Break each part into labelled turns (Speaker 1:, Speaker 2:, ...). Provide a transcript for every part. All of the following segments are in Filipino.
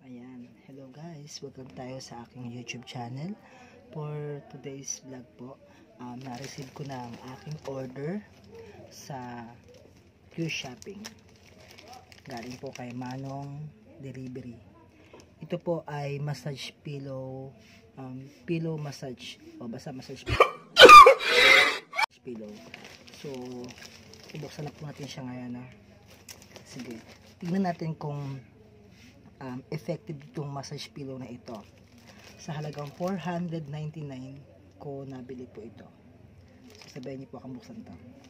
Speaker 1: Ayan, hello guys, welcome tayo sa aking YouTube channel. For today's vlog po, na-receive ko na ang aking order sa Q Shopping. Galing po kay Manong Delivery. Ito po ay massage pillow, pillow massage, o basta massage pillow. So, ibuksan na po natin siya ngayon. Sige, tignan natin kung effective itong massage pillow na ito. Sa halagang 499 ko nabili po ito. Sasabihin niyo po akong buksan ito.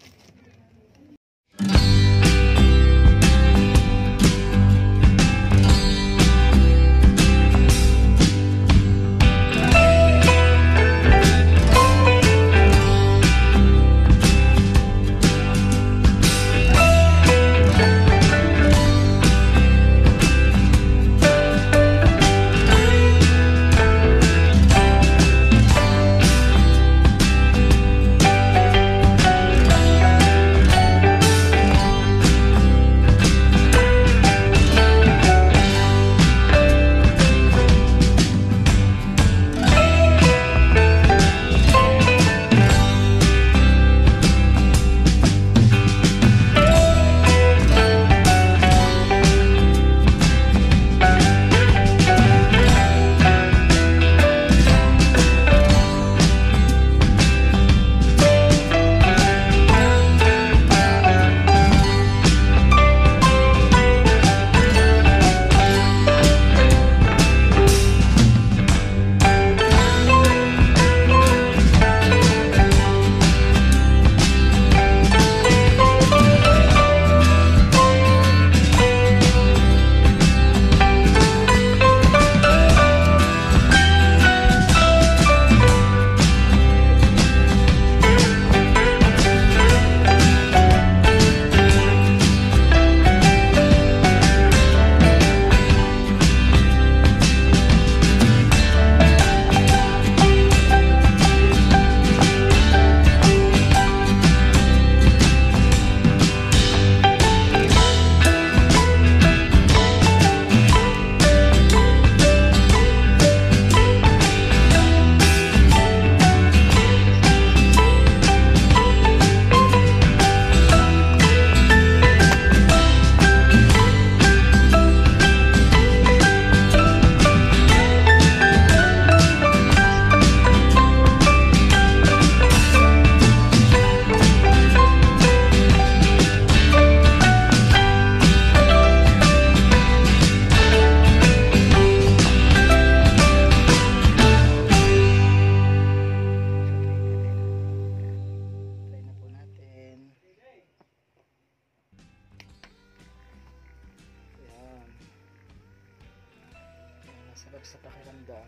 Speaker 1: Sarap sa pakiramdam.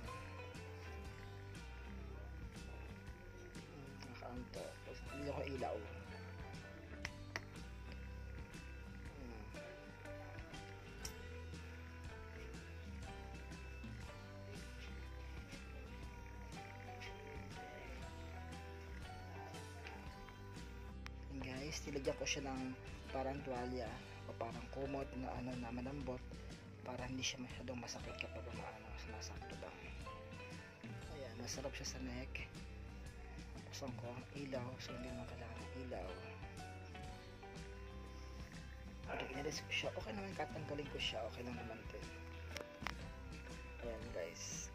Speaker 1: Nakaanto. Hindi ako ilaw. And guys, nilagyan ko siya ng parang tuwalya o parang kumot na na malambot para hindi siya masyadong masakit kapag sumasakto ba. Ayan, masarap siya sa neck. Buksan ko ang ilaw, so hindi naman kailangan ng ilaw. Pag inalis ko siya, okay naman, katanggalin ko siya, okay lang naman din. Ayan guys,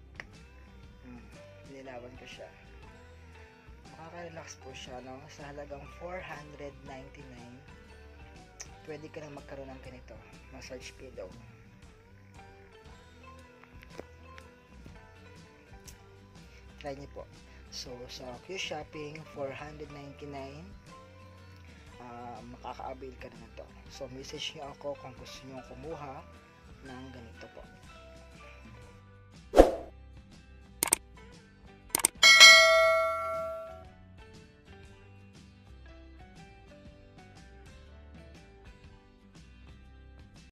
Speaker 1: nilawan ko siya. Makaka-relax po siya, no? Sa halagang 499 pwede ka na magkaroon ng ganito, massage pillow. Try niyo po. So, sa Q Shopping, 499, makaka-avail ka na nito. So, message niyo ako kung gusto niyo kumuha ng ganito po.